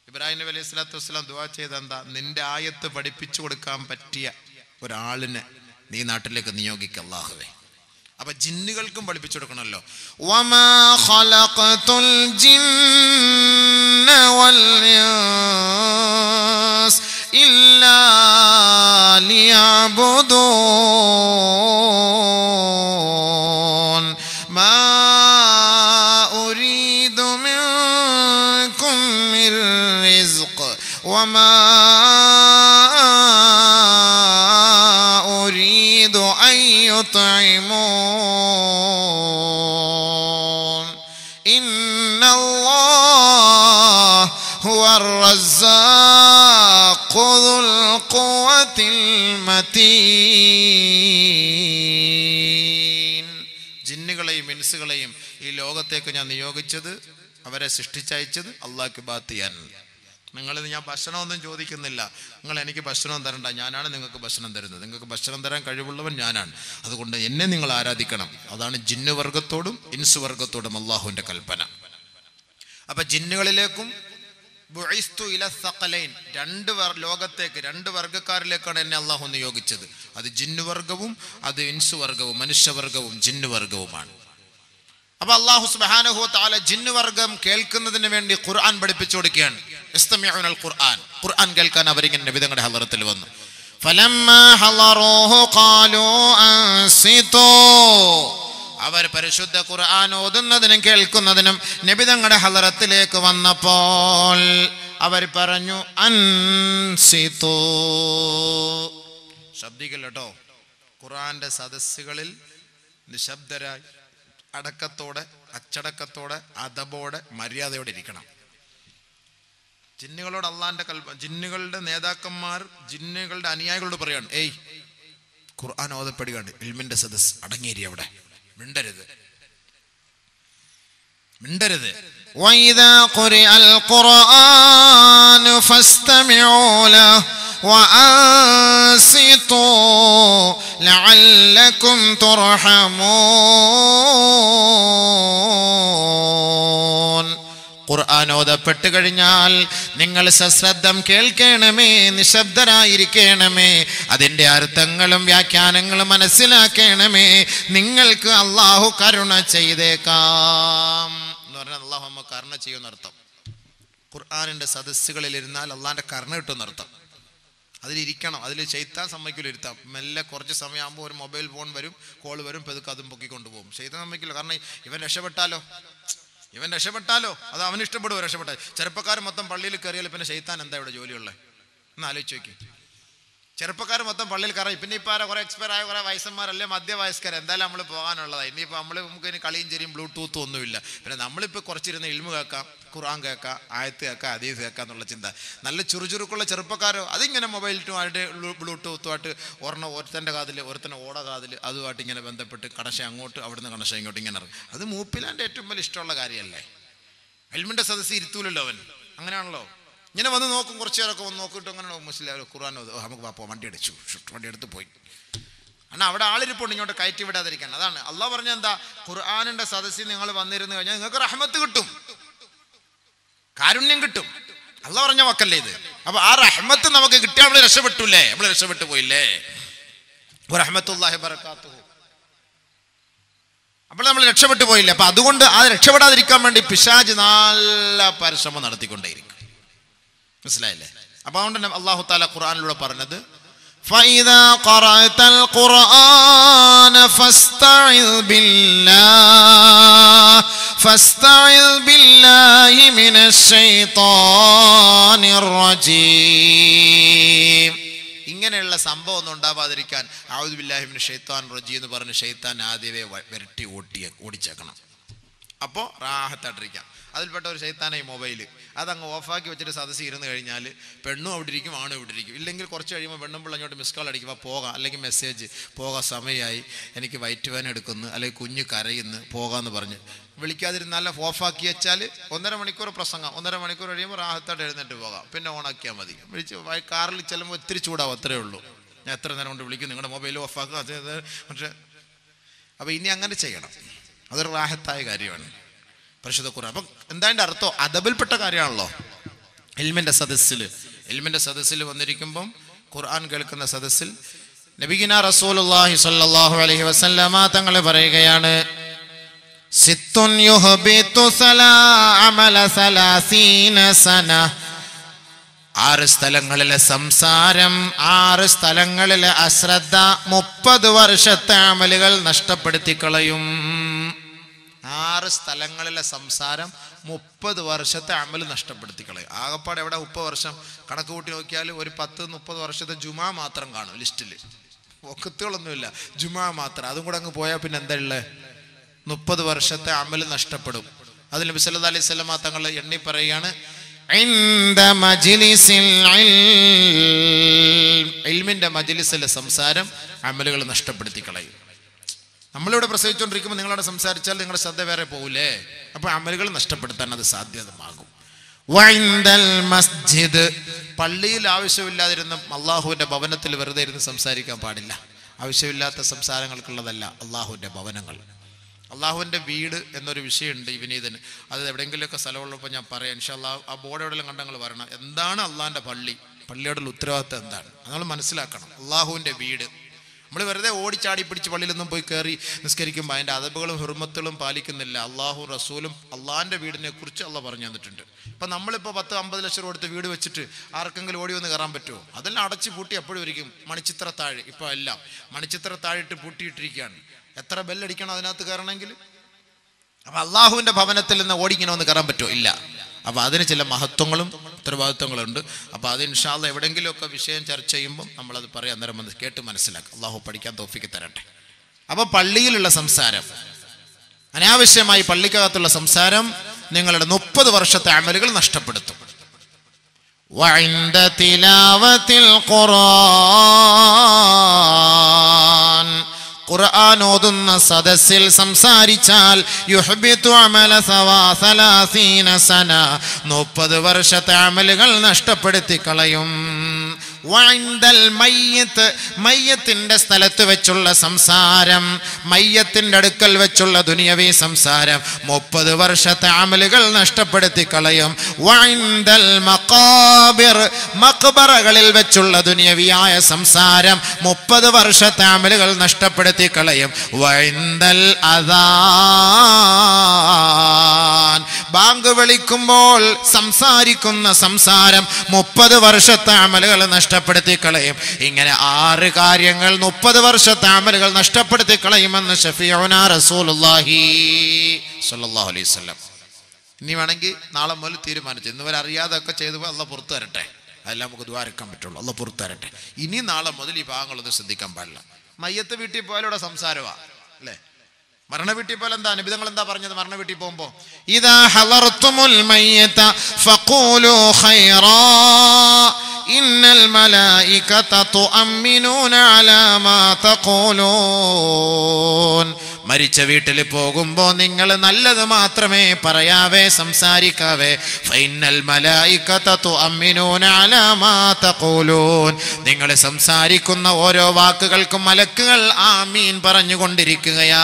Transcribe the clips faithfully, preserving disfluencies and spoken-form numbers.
ഇബ്രാഹിം നബി അലൈഹി സ്വലാത്തു വസ്സലാം ദുആ ചെയ്ത എന്താ? നിന്റെ ആയത്ത് പഠിപ്പിച്ചു കൊടുക്കാൻ പറ്റിയ ഒരാളിനെ നീ നാട്ടിലേക്ക് നിയോഗിക്കുക അല്ലാഹുവേ. അപ്പൊ ജിന്നുകൾക്കും പഠിപ്പിച്ചു കൊടുക്കണമല്ലോ. വമാ ഖലഖതുൽ ജിന്ന വൽ ഇൻസ് ഇല്ലാ ലിയഅ്ബുദൂൻ മാ ഉരീദു മിൻകും മിർ റിസ്ഖ് വമാ ഉരീദു അൻ യുത്ഇമൂൻ ഇന്നല്ലാഹ ഹുവർ റസ്സാഖു ദുൽ ഖുവ്വത്തിൽ മതീൻ. ജിന്നുകളെയും ഇൻസുകളെയും ഈ ലോകത്തേക്ക് ഞാൻ നിയോഗിച്ചത്, അവരെ സൃഷ്ടിച്ചയച്ചത് അള്ളാഹ്ക്ക് ഇബാദത്ത് ചെയ്യാൻ. നിങ്ങളിത് ഞാൻ ഭക്ഷണമൊന്നും ചോദിക്കുന്നില്ല. നിങ്ങൾ എനിക്ക് ഭക്ഷണം തരണ്ട, ഞാനാണ് നിങ്ങൾക്ക് ഭക്ഷണം തരുന്നത്. നിങ്ങൾക്ക് ഭക്ഷണം തരാൻ കഴിവുള്ളവൻ ഞാനാണ്. അതുകൊണ്ട് എന്നെ നിങ്ങൾ ആരാധിക്കണം. അതാണ് ജിന്നു വർഗത്തോടും ഇൻസ് വർഗത്തോടും അള്ളാഹുവിൻ്റെ കൽപ്പന. അപ്പൊ ജിന്നുകളിലേക്കും ബുഇസ്തു ഇല സഖലൈൻ, രണ്ട് ലോകത്തേക്ക് രണ്ട് വർഗക്കാരിലേക്കാണ് എന്നെ അള്ളാഹു നിയോഗിച്ചത്. അത് ജിന്നു വർഗവും അത് ഇൻസ് വർഗവും മനുഷ്യവർഗവും ജിന്നു വർഗവുമാണ്. അപ്പൊ അല്ലാഹു സുബ്ഹാനഹു വ തആല ജിന്നു വർഗം കേൾക്കുന്നതിന് വേണ്ടി ഖുർആൻ പഠിപ്പിച്ചു കൊടുക്കുകയാണ്. ഇസ്തമിഉനൽ ഖുർആൻ, ഖുർആൻ കേൾക്കാൻ അവരിങ്ങനെ നബി തങ്ങളുടെ ഹളറത്തിൽ വന്നു. ഫലമ്മാ ഹളറൂഹു ഖാലൂ അൻസിതൂ, അവർ പരിശുദ്ധ ഖുർആൻ ഓതുന്നതിനും കേൾക്കുന്നതിനും നബി തങ്ങളുടെ ഹളറത്തിലേക്ക് വന്നപ്പോൾ അവർ പറഞ്ഞു അൻസിതൂ. ശബ്ദിക്കല്ല കേട്ടോ. ഖുർആന്റെ സദസ്സുകളിൽ നിശബ്ദരായി അടക്കത്തോടെ അച്ചടക്കത്തോടെ അദബോടെ മര്യാദയോടെ ഇരിക്കണം. ജിന്നുകളോട് അള്ളാന്റെ കൽപ്പ ജിന്നുകളുടെ നേതാക്കന്മാർ ജിന്നുകളുടെ അനുയായികളോട് പറയാണ്, ഏയ് ഖുർആൻ ഓതപ്പെടുകയാണ്, ഇൽമിന്റെ സദസ് അടങ്ങിയേരി, അവിടെ മിണ്ടരുത് മിണ്ടരുത്. വഇദാ ഖുരിഅൽ ഖുർആനു ഫസ്തമിഊ ലഹു വഅൻസിതൂ ലഅല്ലകും തുർഹമൂൻ. ഖുർആൻ ഓതപ്പെട്ട് കഴിഞ്ഞാൽ നിങ്ങൾ സശ്രദ്ധം കേൾക്കണമേ, നിശബ്ദരായിരിക്കണമേ, അതിൻ്റെ അർത്ഥങ്ങളും വ്യാഖ്യാനങ്ങളും മനസ്സിലാക്കണമേ, നിങ്ങൾക്ക് അള്ളാഹു കരുണ ചെയ്തേക്കാം എന്ന് പറഞ്ഞാൽ അള്ളാഹു നമ്മ കരുണ ചെയ്യുന്നർത്ഥം. ഖുർആനിൻ്റെ സദസ്സുകളിൽ ഇരുന്നാൽ അള്ളാഹിൻ്റെ കരുണ കിട്ടുന്നർത്ഥം. അതിലിരിക്കണം, അതിൽ ശൈത്താൻ സമ്മതിക്കില്ല ഇരുത്താം. മെല്ലെ കുറച്ച് സമയമാകുമ്പോൾ ഒരു മൊബൈൽ ഫോൺ വരും, കോൾ വരും, പെതുക്കെ അതും പൊക്കിക്കൊണ്ടു പോകും. ശൈത്താൻ സമ്മതിക്കില്ല. കാരണം ഇവൻ രക്ഷപ്പെട്ടാലോ ഇവൻ രക്ഷപ്പെട്ടാലോ അത് അവന് ഇഷ്ടപ്പെടുവോ രക്ഷപ്പെട്ടാൽ. ചെറുപ്പക്കാർ മൊത്തം പള്ളിയിൽ കയറിയാൽ പിന്നെ ശൈത്താൻ എന്താ ഇവിടെ ജോലിയുള്ളത് എന്ന് ആലോചിച്ച് നോക്കി. ചെറുപ്പക്കാർ മൊത്തം പള്ളിയിൽ കയറി, പിന്നെ ഇപ്പം ആരാ കുറെ എക്സ്പയർ ആയ കുറെ വയസ്സന്മാരല്ലേ മധ്യവയസ്കർ, എന്തായാലും നമ്മൾ പോകാനുള്ളതാണ്. ഇനിയിപ്പോൾ നമ്മൾ നമുക്ക് ഇനി കളിയും ചെറിയും ബ്ലൂടൂത്തും ഒന്നുമില്ല. പിന്നെ നമ്മളിപ്പോൾ കുറച്ചിരുന്ന് ഇൽമു കേൾക്കാം, ഖുർആൻ കേൾക്കാം, ആയത്ത് കേൾക്കാം, ഹദീസ് കേൾക്കാം എന്നുള്ള ചിന്ത. നല്ല ചുറുചുറുക്കുള്ള ചെറുപ്പക്കാരോ അതിങ്ങനെ മൊബൈലിട്ടുമായിട്ട് ബ്ലൂടൂത്തുമായിട്ട് ഒരെണ്ണം ഒരുത്തൻ്റെ കാതിൽ ഒരുത്തൻ്റെ ഓട കാതിൽ അതുമായിട്ട് ഇങ്ങനെ ബന്ധപ്പെട്ട് കണശ അങ്ങോട്ട് അവിടുന്ന് കണശ ഇങ്ങോട്ട് ഇങ്ങനെ ഇറങ്ങും. അത് മൂപ്പിലാൻ്റെ ഏറ്റവും വലിയ ഇഷ്ടമുള്ള കാര്യമല്ലേ. ഇൽമിൻ്റെ സദസ്സ് ഇരുത്തൂലല്ലോ അവൻ. അങ്ങനെയാണല്ലോ. ഇങ്ങനെ വന്ന് നോക്കും, കുറച്ച് നേരമൊക്കെ വന്ന് നോക്കിയിട്ട് അങ്ങനെ മുസ്ലിം ഖുർആൻ നമുക്ക് പാപ്പോ വണ്ടി അടിച്ചു വണ്ടി എടുത്ത് പോയി. എന്നാൽ അവിടെ ആളിരിപ്പുണ്ട്, ഇങ്ങോട്ട് കയറ്റി വിടാതിരിക്കാൻ. അതാണ് അള്ളാഹ് പറഞ്ഞ എന്താ, ഖുർആനിന്റെ സദസ്സിൽ നിങ്ങൾ വന്നിരുന്നു കഴിഞ്ഞാൽ നിങ്ങൾക്ക് റഹ്മത്ത് കിട്ടും, കാരുണ്യം കിട്ടും. അള്ളാഹ് പറഞ്ഞ വാക്കല്ലേ ഇത്. അപ്പൊ ആ റഹ്മത്ത് നമുക്ക് കിട്ടിയാൽ നമ്മൾ രക്ഷപ്പെട്ടൂല്ലേ, നമ്മൾ രക്ഷപ്പെട്ടു പോയില്ലേ. റഹ്മത്തുള്ളാഹി ബറകാതുഹു, അപ്പോൾ നമ്മൾ രക്ഷപ്പെട്ടു പോയില്ലേ. അപ്പൊ അതുകൊണ്ട് ആ രക്ഷപ്പെടാതിരിക്കാൻ വേണ്ടി പിശാച് നല്ല പരിശ്രമം നടത്തിക്കൊണ്ടേയിരിക്കും. മനസ്സിലായില്ലേ. അപ്പൊ അതുകൊണ്ട് അല്ലാഹു തആല ഖുർആനിലൂടെ പറഞ്ഞത് ഫഇദാ ഖറഅതൽ ഖുർആന ഫസ്തഇദ് ബില്ലാഹ് ഫസ്തഇദ് ബില്ലാഹി മിനശ് ശൈത്വാനിർ റജീം. ഇങ്ങനെയുള്ള സംഭവം ഒന്നും ഉണ്ടാവാതിരിക്കാൻ അഊദു ബില്ലാഹി മിനശ് ശൈത്വാനിർ റജീം എന്ന് പറഞ്ഞ് ശൈത്താൻ ആദ്യമേ വരട്ടി ഓട്ടി ഓടിച്ചേക്കണം. അപ്പോൾ റാഹത്തായിട്ടിരിക്കാം. അതിൽപ്പെട്ട ഒരു ശൈത്താന ഈ മൊബൈൽ അതങ്ങ് ഓഫാക്കി വെച്ചിട്ട് സദസ്സിൽ ഇരുന്ന് കഴിഞ്ഞാൽ പെണ്ണും അവിടെ ഇരിക്കും, ആണും ഇവിടെ ഇരിക്കും. ഇല്ലെങ്കിൽ കുറച്ച് കഴിയുമ്പോൾ പെണ്ണും പിള്ള അങ്ങോട്ട് മിസ് കോൾ അടിക്കുമ്പോൾ പോകാം, അല്ലെങ്കിൽ മെസ്സേജ് പോകാൻ സമയമായി, എനിക്ക് വയറ്റ് വേന എടുക്കുന്നു, അല്ലെങ്കിൽ കുഞ്ഞ് കരയുന്നു, പോകാമെന്ന് പറഞ്ഞ് വിളിക്കാതിരുന്നാലും ഓഫാക്കി വെച്ചാൽ ഒന്നര മണിക്കൂർ പ്രസംഗം, ഒന്നര മണിക്കൂർ കഴിയുമ്പോൾ റാഹത്തായിട്ട് എഴുന്നേറ്റ് പോകാം. പിന്നെ ഓണാക്കിയാൽ മതി. വിളിച്ച് കാറിൽ ചെല്ലുമ്പോൾ ഒത്തിരി ചൂടാവും, അത്രയേ ഉള്ളൂ. ഞാൻ എത്ര നേരം കൊണ്ട് വിളിക്കും, നിങ്ങളുടെ മൊബൈൽ ഓഫാക്കുക. അത് പക്ഷേ അപ്പോൾ ഇനി അങ്ങനെ ചെയ്യണം. അതൊരു റാഹത്തായ കാര്യമാണ് പരിശുദ്ധ ഖുർആൻ. അപ്പം എന്താ അതിൻ്റെ അർത്ഥം? അദബിൽപ്പെട്ട കാര്യമാണല്ലോ. ഇൽമിൻ്റെ സദസ്സിൽ ഇൽമിൻ്റെ സദസ്സിൽ വന്നിരിക്കുമ്പം ഖുർആൻ കേൾക്കുന്ന സദസ്സിൽ നബിഗിന റസൂലുള്ളാഹി സ്വല്ലല്ലാഹു അലൈഹി വസല്ലമ തങ്ങൾ പറയുകയാണ്, സിത്തുൻ യുഹ്ബിതു സലാ അമല സലാസീന സന. ആറ് സ്ഥലങ്ങളിലെ സംസാരം, ആറ് സ്ഥലങ്ങളിലെ അശ്രദ്ധ മുപ്പത് വർഷത്തെ അമലുകൾ നഷ്ടപ്പെടുത്തി കളയും. ആറ് സ്ഥലങ്ങളിലെ സംസാരം മുപ്പത് വർഷത്തെ അമൽ നഷ്ടപ്പെടുത്തി കളയും. ആകപ്പാട് എവിടെ മുപ്പത് വർഷം കണക്ക് കൂട്ടി നോക്കിയാൽ ഒരു പത്ത് മുപ്പത് വർഷത്തെ ജുമാ മാത്രം കാണും ലിസ്റ്റിൽ. ഒക്കത്തുകളൊന്നുമില്ല, ജുമാ മാത്രം. അതും കൂടെ അങ്ങ് പോയാൽ പിന്നെ എന്താ ഉള്ളത്? മുപ്പത് വർഷത്തെ അമൽ നഷ്ടപ്പെടും. അതിൽ നബി സല്ലല്ലാഹു അലൈഹി വസല്ലം തങ്ങൾ എണ്ണി പറയുകയാണ്, ഇൽമിന്റെ മജ്ലിസിലെ സംസാരം അമലുകൾ നഷ്ടപ്പെടുത്തി കളയും. നമ്മളിവിടെ പ്രസവിച്ചുകൊണ്ടിരിക്കുമ്പോൾ നിങ്ങളവിടെ സംസാരിച്ചാൽ നിങ്ങളുടെ ശ്രദ്ധ വേറെ പോകൂലേ? അപ്പൊ അമലുകൾ നഷ്ടപ്പെടുത്താൻ അത് സാധ്യതമാകും. മസ്ജിദ്, പള്ളിയിൽ ആവശ്യമില്ലാതിരുന്ന അള്ളാഹുവിന്റെ ഭവനത്തിൽ വെറുതെ ഇരുന്ന് സംസാരിക്കാൻ പാടില്ല. ആവശ്യമില്ലാത്ത സംസാരങ്ങൾക്കുള്ളതല്ല അള്ളാഹുവിന്റെ ഭവനങ്ങൾ. അള്ളാഹുവിൻ്റെ വീട് എന്നൊരു വിഷയമുണ്ട് ഈ വിനീതന്. അത് എവിടെയെങ്കിലുമൊക്കെ സ്ഥലമുള്ളപ്പോൾ ഞാൻ പറയാം ഇൻഷാ അല്ലാഹ്. ആ ബോർഡ് എവിടെയെങ്കിലും കണ്ടങ്ങൾ വരണം. എന്താണ് അള്ളാഹിൻ്റെ പള്ളി, പള്ളിയോടുള്ള ഉത്തരവാദിത്തം എന്താണ് നമ്മൾ മനസ്സിലാക്കണം. അള്ളാഹുവിൻ്റെ വീട്. നമ്മൾ വെറുതെ ഓടിച്ചാടി പിടിച്ച് പള്ളിയിലൊന്നും പോയി കയറി നിസ്കരിക്കുമ്പോൾ അതിൻ്റെ അതബുകളും ഹുർമത്തുകളും പാലിക്കുന്നില്ല. അള്ളാഹു റസൂലും അള്ളാഹിൻ്റെ വീടിനെ കുറിച്ച് അള്ളാഹ് പറഞ്ഞു തന്നിട്ടുണ്ട്. ഇപ്പം നമ്മളിപ്പോൾ പത്ത് അമ്പത് ലക്ഷം രൂപ കൊടുത്ത് വീട് വെച്ചിട്ട് ആർക്കെങ്കിലും ഓടി വന്ന് കയറാൻ പറ്റുമോ? അതെല്ലാം അടച്ച് പൂട്ടി എപ്പോഴും ഇരിക്കും. മണിച്ചിത്ര താഴ് ഇപ്പോൾ എല്ലാം മണിച്ചിത്ര താഴിട്ട് പൂട്ടിയിട്ടിരിക്കുകയാണ്. എത്ര ബെല്ലടിക്കണം അതിനകത്ത് കയറണമെങ്കിൽ? അപ്പം അള്ളാഹുവിൻ്റെ ഭവനത്തിൽ നിന്ന് ഓടിങ്ങനെ ഒന്ന് കയറാൻ പറ്റുമോ? ഇല്ല. അപ്പം അതിന് ചില മഹത്വങ്ങളും ഉത്തരവാദിത്വങ്ങളുണ്ട്. അപ്പോൾ അത് ഇൻഷാ അല്ലാഹ് എവിടെയെങ്കിലുമൊക്കെ വിഷയം ചർച്ച ചെയ്യുമ്പോൾ നമ്മളത് പറയാം. അന്നേരം വന്ന് കേട്ട് മനസ്സിലാക്കുക. അള്ളാഹു പഠിക്കാൻ തൗഫീഖ് തരട്ടെ. അപ്പോൾ പള്ളിയിലുള്ള സംസാരം, അനാവശ്യമായി പള്ളിക്കകത്തുള്ള സംസാരം നിങ്ങളുടെ മുപ്പത് വർഷത്തെ അമലുകൾ നഷ്ടപ്പെടുത്തും. വഇൻദ തിലാവത്തിൽ ഖുർആൻ, ഖുർആൻ ഓതുന്ന സദസ്സിൽ സംസാരിച്ചാൽ യുഹ്ബിതു അമല സലാസീന സന, മുപ്പത് വർഷത്തെ അമലുകൾ നഷ്ടപ്പെടുത്തി കളയും. വഇൻദൽ മയ്യിത്ത്, മയ്യത്തിന്റെ സ്ഥലത്ത് വെച്ചുള്ള സംസാരം, മയ്യത്തിന്റെ അടുക്കൽ വെച്ചുള്ള ദുനിയവി സംസാരം മുപ്പത് വർഷത്തെ അമലുകൾ നഷ്ടപ്പെടുത്തി കളയും. വഇൻദൽ മഖാബിർ, മഖ്ബറകളിൽ വെച്ചുള്ള ദുനിയവിയായ സംസാരം മുപ്പത് വർഷത്തെ അമലുകൾ നഷ്ടപ്പെടുത്തി കളയും. വഇൻദൽ അദാൻ, ബാങ്ക് വിളിക്കുമ്പോൾ സംസാരിക്കുന്ന സംസാരം മുപ്പത് വർഷത്തെ അമലുകൾ നഷ്ടപ്പെടുത്തി കളയും. ഇങ്ങനെ ആറ് കാര്യങ്ങൾ മുപ്പത് വർഷത്തെ അമലുകൾ നഷ്ടപ്പെടുത്തി കളയുമെന്ന് ഷഫീഉനാ റസൂലുള്ളാഹി സ്വല്ലല്ലാഹു അലൈഹി വസല്ലം. ഇനി വേണമെങ്കിൽ നാളെ മുതൽ തീരുമാനിച്ചു. ഇന്ന് വരെ അറിയാതൊക്കെ ചെയ്തു പോയി അള്ളാഹ് പുറത്തു തരട്ടെ. അതെല്ലാം നമുക്ക് ദ്വാരക്കാൻ പറ്റുള്ളൂ. അള്ളാഹ് പുറത്തു തരട്ടെ. ഇനി നാളെ മുതൽ ഈ ഭാഗങ്ങളൊന്നും ശ്രദ്ധിക്കാൻ പാടില്ല. മയ്യത്ത് വീട്ടിൽ പോയാലൂടെ സംസാരമാണ് അല്ലേ? മരണ വീട്ടിൽ പോലെ എന്താ നബിതങ്ങൾ എന്താ പറഞ്ഞത്? മരണ വീട്ടിൽ പോകുമ്പോ ഇദാ ഹളർതുമുൽ മയ്യത ഫഖൂലു ഖൈറാ ഇന്നൽ മലായികത തുഅമ്മിനൂന അലാ മാ തഖൂലൂൻ. മരിച്ച വീട്ടിൽ പോകുമ്പോ നിങ്ങൾ നല്ലത് മാത്രമേ പറയാവേ, സംസാരിക്കാവേ. ഫൈനൽ മലായികത തുഅമ്മിനൂന അലാ മാ തഖൂലൂൻ. നിങ്ങൾ സംസാരിക്കുന്ന ഓരോ വാക്കുകൾക്കും മലക്കുകൾ ആമീൻ പറഞ്ഞുകൊണ്ടിരിക്കുകയാ.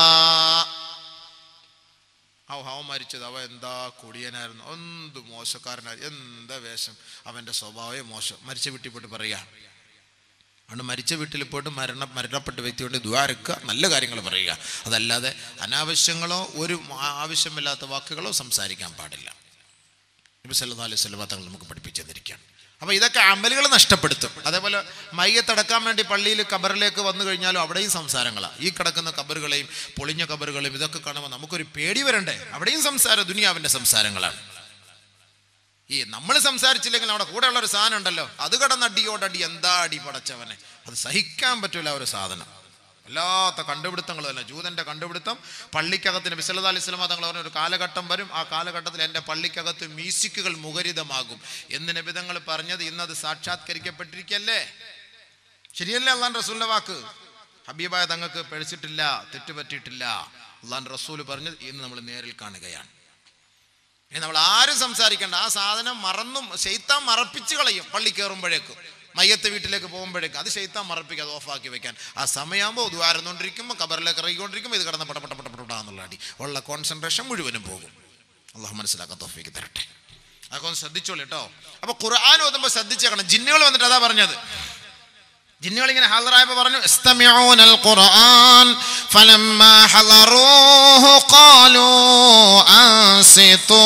അവൻ മരിച്ചത് അവൻ എന്താ കൊടിയനായിരുന്നു, എന്ത് മോശക്കാരനായിരുന്നു, എന്താ വേഷം, അവൻ്റെ സ്വഭാവം മോശം. മരിച്ച വീട്ടിൽ പോയിട്ട് പറയാ. അതുകൊണ്ട് മരിച്ച വീട്ടിൽ പോയിട്ട് മരണ മരണപ്പെട്ട വ്യക്തിയോട് ദ്വാരക്കുക, നല്ല കാര്യങ്ങൾ പറയുക. അതല്ലാതെ അനാവശ്യങ്ങളോ ഒരു ആവശ്യമില്ലാത്ത വാക്കുകളോ സംസാരിക്കാൻ പാടില്ല. നബി സല്ലല്ലാഹു അലൈഹി വസല്ലം തങ്ങൾ നമുക്ക് പഠിപ്പിച്ചു തന്നിരിക്കുകയാണ്. അപ്പോൾ ഇതൊക്കെ അമലുകൾ നഷ്ടപ്പെടുത്തും. അതേപോലെ മയ്യത്തടക്കാൻ വേണ്ടി പള്ളിയിൽ കബറിലേക്ക് വന്നു കഴിഞ്ഞാലും അവിടെയും സംസാരങ്ങളാണ്. ഈ കിടക്കുന്ന കബറുകളെയും പൊളിഞ്ഞ കബറുകളെയും ഇതൊക്കെ കാണുമ്പോൾ നമുക്കൊരു പേടി വരണ്ടേ? അവിടെയും സംസാരം ദുനിയാവിൻ്റെ സംസാരങ്ങളാണ്. ഈ നമ്മൾ സംസാരിച്ചില്ലെങ്കിൽ അവിടെ കൂടെ ഉള്ള ഒരു സാധനം ഉണ്ടല്ലോ, അത് കടന്നടിയോടടി, എന്താ അടി പടച്ചവനെ, അത് സഹിക്കാൻ പറ്റൂല ഒരു സാധനം. വല്ലാത്ത കണ്ടുപിടുത്തങ്ങൾ തന്നെ. ജൂതന്റെ കണ്ടുപിടുത്തം പള്ളിക്കകത്ത് നബി സല്ലല്ലാഹു അലൈഹി വസല്ലം തങ്ങൾ പറഞ്ഞ ഒരു കാലഘട്ടം വരും, ആ കാലഘട്ടത്തിൽ എൻ്റെ പള്ളിക്കകത്ത് മ്യൂസിക്കുകൾ മുഖരിതമാകും എന്ന് നബി തങ്ങൾ പറഞ്ഞത് ഇന്നത് സാക്ഷാത്കരിക്കപ്പെട്ടിരിക്കല്ലേ? ശരിയല്ലേ അള്ളാഹുവിൻ്റെ റസൂലിന്റെ വാക്ക്? ഹബീബായ തങ്ങൾക്ക് പിഴച്ചിട്ടില്ല, തെറ്റുപറ്റിയിട്ടില്ല. അള്ളാഹുവിൻ്റെ റസൂൽ പറഞ്ഞത് ഇന്ന് നമ്മൾ നേരിൽ കാണുകയാണ്. ഇനി നമ്മൾ ആരും സംസാരിക്കേണ്ട. ആ സാധനം മറന്നും ശൈത്താൻ മറപ്പിച്ച് കളയും. പള്ളി കയറുമ്പോഴേക്കും മയ്യത്ത് വീട്ടിലേക്ക് പോകുമ്പോഴേക്കും അത് ശൈത്താൻ മറപ്പിക്കുക, അത് ഓഫാക്കി വെക്കാൻ. ആ സമയമാകുമ്പോൾ ദ്വാരുന്നോണ്ടിരിക്കുമ്പോൾ കബറിലേക്ക് ഇറങ്ങിക്കൊണ്ടിരിക്കുമ്പോൾ ഇത് കിടന്ന് പടപട പടപെടാന്നുള്ള അടി ഉള്ള കോൺസെൻട്രേഷൻ മുഴുവനും പോകും. അള്ളാഹു മനസ്സിലാക്കാൻ തൗഫീഖ് തരട്ടെ. അതൊക്കെ ഒന്ന് ശ്രദ്ധിച്ചോളൂ കേട്ടോ. അപ്പൊ ഖുർആൻ ഓതുമ്പോൾ ശ്രദ്ധിച്ചേക്കണം. ജിന്നുകൾ വന്നിട്ട് അതാ പറഞ്ഞത്. ജിന്നുകൾ ഇങ്ങനെ ഹാജറായപ്പോൾ പറഞ്ഞു ഇസ്തമിഊനൽ ഖുർആൻ ഫലമ്മാ ഹളറൂഹു ഖാലൂ അൻസിതൂ.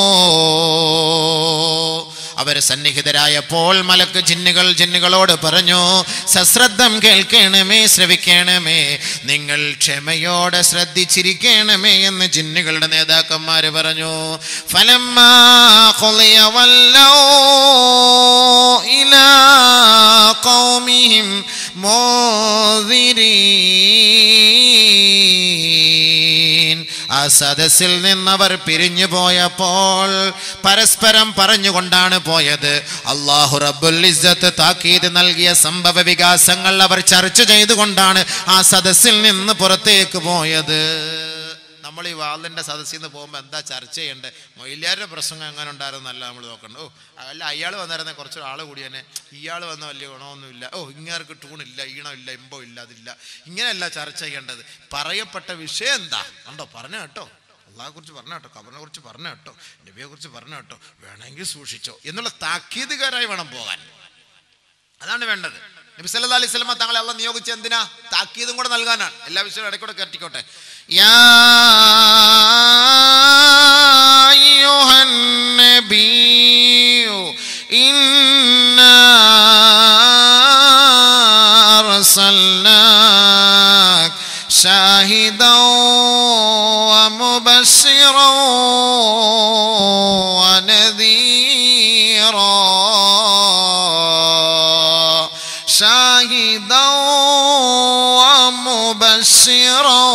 അവർ സന്നിഹിതരായപ്പോൾ മലക്ക് ജിന്നുകൾ ജിന്നുകളോട് പറഞ്ഞു സശ്രദ്ധം കേൾക്കണമേ, ശ്രവിക്കണമേ, നിങ്ങൾ ക്ഷമയോടെ ശ്രദ്ധിച്ചിരിക്കണമേ എന്ന് ജിന്നുകളുടെ നേതാക്കന്മാര് പറഞ്ഞു. ഫലമ്മാ ഖുളിയ വല്ലൗ ഇലാ ഖൗമിഹിം മുൻദിരീൻ. ആ സദസ്സിൽ നിന്നവർ പിരിഞ്ഞു പോയപ്പോൾ പരസ്പരം പറഞ്ഞുകൊണ്ടാണ് പോയത്. അല്ലാഹു റബ്ബുൽ ഇസ്സത്ത് താക്കീത് നൽകിയ സംഭവ വികാസങ്ങൾ അവർ ചർച്ച ചെയ്തുകൊണ്ടാണ് ആ സദസ്സിൽ നിന്ന് പുറത്തേക്ക് പോയത്. നമ്മൾ ഈ വാളിൻ്റെ സദസ്സിൽ നിന്ന് പോകുമ്പോൾ എന്താ ചർച്ച ചെയ്യേണ്ടത്? മൊയ്ലിയാരുടെ പ്രസംഗം എങ്ങനെ ഉണ്ടായിരുന്നല്ല നമ്മൾ നോക്കണ്ട. ഓ അല്ല, അയാൾ വന്നിരുന്ന കുറച്ച് ആൾ കൂടി തന്നെ, ഇയാൾ വന്ന വലിയ ഗുണമൊന്നുമില്ല, ഓ ഇങ്ങേർക്ക് ടൂണില്ല, ഈണമില്ല, ഇമ്പോ ഇല്ല, അതില്ല. ഇങ്ങനെയല്ല ചർച്ച ചെയ്യേണ്ടത്. പറയപ്പെട്ട വിഷയം എന്താ ഉണ്ടോ പറഞ്ഞ കേട്ടോ, അള്ളാഹെ കുറിച്ച് പറഞ്ഞ കേട്ടോ, ഖബറിനെ കുറിച്ച് പറഞ്ഞ കേട്ടോ, നബിയെ കുറിച്ച് പറഞ്ഞ കേട്ടോ, വേണമെങ്കിൽ സൂക്ഷിച്ചോ എന്നുള്ള താക്കീതുകാരായി വേണം പോകാൻ. അതാണ് വേണ്ടത്. നബി സല്ലല്ലാഹു അലൈഹി വസല്ലം തങ്ങളെ അള്ളാഹ് നിയോഗിച്ച എന്തിനാ? താക്കീതും കൂടെ നൽകാനാണ്. എല്ലാ വിഷയവും ഇടയ്ക്കൂടെ കേട്ടിക്കോട്ടെ. യാ അയ്യുഹൻ നബിയ്യു ഇന്നാ അർസൽനാക ഷാഹിദൻ വമുബശ്ശിറൻ വനദീറാ ഷാഹിദൻ വമുബശ്ശിറൻ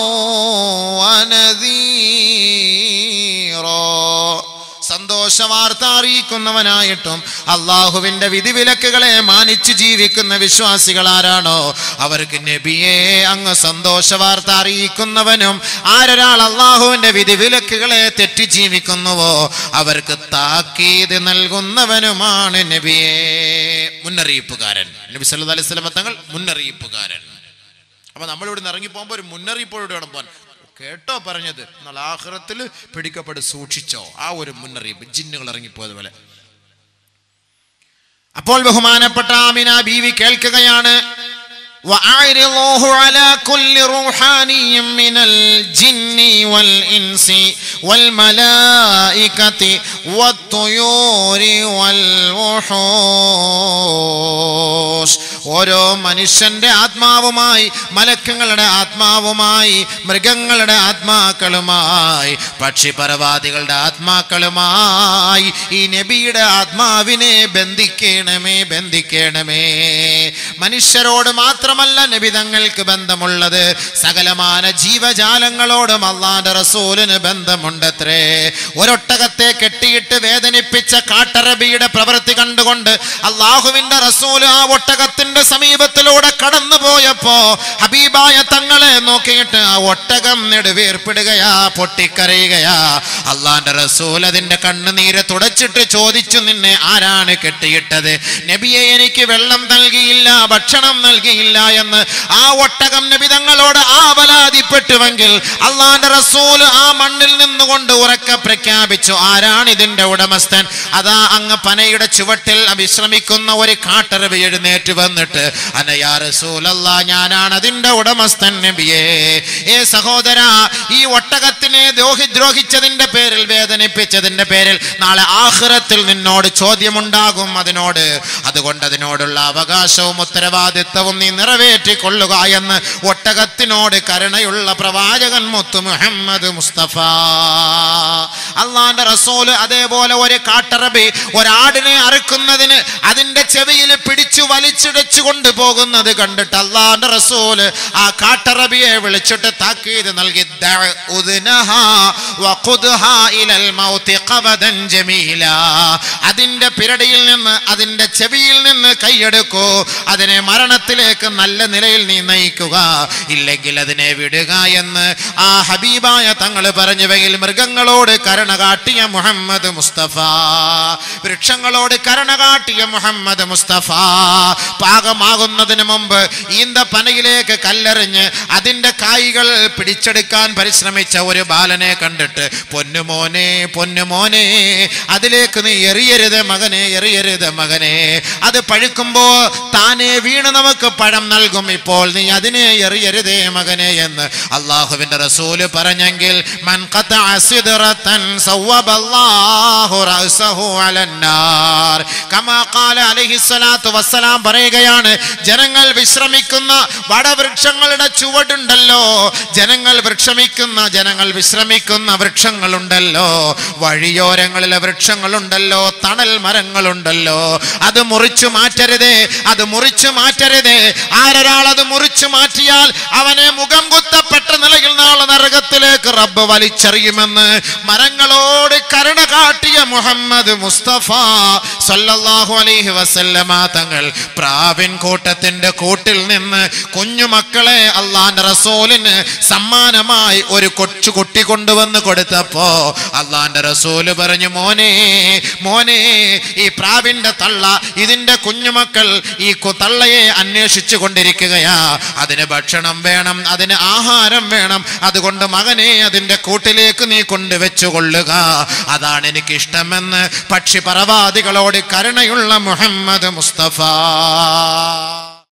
വനദീറാ. സന്തോഷവാർത്ത അറിയിക്കുന്നവനായിട്ടും അള്ളാഹുവിന്റെ വിധിവിലക്കുകളെ മാനിച്ച് ജീവിക്കുന്ന വിശ്വാസികൾ ആരാണോ അവർക്ക് നബിയെ അങ്ങ് സന്തോഷവാർത്ത അറിയിക്കുന്നവനും, ആരൊരാൾ അള്ളാഹുവിന്റെ വിധിവിലക്കുകളെ തെറ്റി ജീവിക്കുന്നുവോ അവർക്ക് താക്കീത് നൽകുന്നവനുമാണ് നബിയെ, മുന്നറിയിപ്പുകാരൻ. നബി സല്ലല്ലാഹു അലൈഹി വസല്ലം തങ്ങൾ മുന്നറിയിപ്പുകാരൻ. അപ്പൊ നമ്മളിവിടെ ഇറങ്ങി പോകുമ്പോൾ ഒരു മുന്നറിയിപ്പോടെ വേണം പോകാൻ. കേട്ടോ പറഞ്ഞത്, എന്നാൽ ആഖിറത്തിൽ പിടിക്കപ്പെട്ട് സൂക്ഷിച്ചോ, ആ ഒരു മുന്നറിയിപ്പ് ജിന്നുകൾ ഇറങ്ങിപ്പോയതുപോലെ. അപ്പോൾ ബഹുമാനപ്പെട്ട ആമിന ബീവി കേൾക്കുകയാണ് وأعرضوه على كل روحاني من الجن والإنس والملائكة والطيور والوحوش. ഓരോ മനുഷ്യന്റെ ആത്മാവുമായി, മലക്കുകളുടെ ആത്മാവുമായി, മൃഗങ്ങളുടെ ആത്മാക്കളുമായി, പക്ഷിപരവാദികളുടെ ആത്മാക്കളുമായി ഈ നബിയുടെ ആത്മാവിനെ ബന്ധിക്കണമേ, ബന്ധിക്കണമേ. മനുഷ്യരോട് മാത്രമല്ല നബി തങ്ങൾക്ക് ബന്ധമുള്ളത്, സകലമാന ജീവജാലങ്ങളോടും അല്ലാഹുവിന്റെ റസൂലിന് ബന്ധമുണ്ടത്രേ. ഒരൊട്ടകത്തെ കെട്ടിയിട്ട് വേദനിപ്പിച്ച കാട്ടറബിയുടെ പ്രവൃത്തി കണ്ടുകൊണ്ട് അല്ലാഹുവിന്റെ റസൂൽ ആ ഒട്ടകത്തിന്റെ സമീപത്തിലൂടെ കടന്നു പോയപ്പോ ഹബീബായ തങ്ങളെ നോക്കിയിട്ട് ആ ഒട്ടകം നെടുവീർപ്പിടുകയാ, പൊട്ടിക്കരയുകയാ. അല്ലാഹുവിന്റെ റസൂൽ അതിന്റെ കണ്ണുനീര് തുടച്ചിട്ട് ചോദിച്ചു, നിന്നെ ആരാണ് കെട്ടിയിട്ടത്? നബിയെ, എനിക്ക് വെള്ളം നൽകിയില്ല, ഭക്ഷണം നൽകിയില്ല എന്ന് ആ ഒട്ടകം നബി തങ്ങളോട് ആവലാതിപ്പെട്ടുവെങ്കിൽ അല്ലാഹുവിന്റെ റസൂൽ ആ മണ്ണിൽ നിന്നുകൊണ്ട് ഉറക്കെ പ്രഖ്യാപിച്ചു, ആരാണ് ഇതിന്റെ ഉടമസ്ഥൻ? അതാ അങ്ങ് പനയുടെ ചുവട്ടിൽ വിശ്രമിക്കുന്ന ഒരു കാട്ടറബി എഴുന്നേറ്റ് വന്നിട്ട്, അന യാ റസൂലല്ലാഹ്, ഞാനാണ് അതിന്റെ ഉടമസ്ഥൻ നബിയേ. ഏ സഹോദരാ, ഈ ഒട്ടകത്തിനെ ദ്രോഹി ദ്രോഹിച്ചതിന്റെ പേരിൽ, വേദനിപ്പിച്ചതിന്റെ പേരിൽ നാളെ ആഖിറത്തിൽ നിന്നോട് ചോദ്യമുണ്ടാകും അതിനോട്. അതുകൊണ്ട് അതിനോടുള്ള അവകാശവും ഉത്തരവാദിത്വവും നീ നിറവേറ്റിക്കൊള്ളുക എന്ന് ഒട്ടകത്തിനോട് കരുണയുള്ള പ്രവാചകൻ മുത്തു മുഹമ്മദ് മുസ്തഫ അല്ലാഹുവിന്റെ റസൂല്. അതേപോലെ ഒരു കാട്ടറബി ഒരാടിനെ അറുക്കുന്നതിന് അതിന്റെ ചെവിയിൽ പിടിച്ചു വലിച്ചിടച്ചു കൊണ്ടുപോകുന്നത് കണ്ടിട്ട് അല്ലാഹുവിന്റെ റസൂല് ആ കാട്ടറബിയെ വിളിച്ചിട്ട് താക്കീത് നൽകി, അതിന്റെ പിരടിയിൽ നിന്ന്, അതിന്റെ ചെവിയിൽ നിന്ന് കൈയെടുക്കൂ, അതിനെ മരണത്തിലേക്ക് നല്ല നിലയിൽ നീ നയിക്കുക, ഇല്ലെങ്കിൽ അതിനെ വിടുക എന്ന് ആ ഹബീബായ തങ്ങൾ പറഞ്ഞുവെങ്കിൽ മൃഗങ്ങളോട് കരുണ കാട്ടിയ മുഹമ്മദ് മുസ്തഫ വൃക്ഷങ്ങളോട് കരുണ കാട്ടിയ മുഹമ്മദ് മുസ്തഫ പാകമാകുന്നതിന് മുമ്പ് ഈന്തപ്പനയിലേക്ക് കല്ലെറിഞ്ഞ് അതിന്റെ കായ്കൾ പിടിച്ചെടുക്കാൻ പരിശ്രമിച്ച ഒരു ബാലനെ കണ്ടിട്ട് പൊന്നുമോനെ പൊന്നുമോനെ അതിലേക്ക് നീ എറിയരുത് മകനെ, എറിയരുത് മകനെ, അത് പഴുക്കുമ്പോ താനെ വീണ് നമുക്ക് പഴം നൽകും, ഇപ്പോൾ നീ അതിനെ എറിയരുതേ മകനെ എന്ന് അള്ളാഹുവിന്റെ റസൂല് പറഞ്ഞെങ്കിൽ മൻ ഖതഅ സിദ്റതൻ സവ്വബല്ലാഹു റഅസഹു അലന്നാർ കമാ ഖാല അലൈഹിസ്സലാത്തു വസ്സലാം പറയുകയാണ്, ജനങ്ങൾ വിശ്രമിക്കുന്ന വടവൃക്ഷങ്ങളുടെ ചുവടുണ്ടല്ലോ, ജനങ്ങൾ വൃക്ഷമിക്കുന്ന ജനങ്ങൾ വിശ്രമിക്കുന്ന വൃക്ഷങ്ങളുണ്ടല്ലോ, വഴിയോരങ്ങളിലെ വൃക്ഷങ്ങളുണ്ടല്ലോ, തണൽ മരങ്ങളുണ്ടല്ലോ, അത് മുറിച്ചു മാറ്റരുതേ, അത് മുറിച്ചു മാറ്റരുതേ. ആരൊരാൾ അത് മുറിച്ചു മാറ്റിയാൽ അവനെ മുഖം കുത്തപ്പെട്ട നിലയിൽ നാളെ നരകത്തിലേക്ക് റബ്ബ് വലിച്ചെറിയുമെന്ന് മരങ്ങളോട് കരുണ കാട്ടിയ മുഹമ്മദ് മുസ്തഫ സല്ലല്ലാഹു അലൈഹി വസല്ലമ തങ്ങൾ പ്രാവിൻ കൂട്ടത്തിന്റെ കൂട്ടിൽ നിന്ന് കുഞ്ഞുമക്കളെ അള്ളാന്റെ റസൂലിന് സമ്മാനമായി ഒരു കൊച്ചു കുട്ടി കൊണ്ടുവന്ന് കൊടുത്തപ്പോ അള്ളാന്റെ റസൂല് പറഞ്ഞു, മോനെ മോനെ ഈ പ്രാവിന്റെ തള്ള ഇതിന്റെ കുഞ്ഞുമക്കൾ ഈ തള്ളയെ അന്വേഷിച്ചു കൊണ്ടിരിക്കുകയാ, അതിന് ഭക്ഷണം വേണം, അതിന് ആഹാരം വേണം, അതുകൊണ്ട് മകനെ അതിന്റെ കൂട്ടിലേക്ക് നീ കൊണ്ടുവച്ചു കൊള്ളുക, അതാണ് എനിക്കിഷ്ടമെന്ന് പക്ഷി പറവാദികളോട് കരുണയുള്ള മുഹമ്മദ് മുസ്തഫ.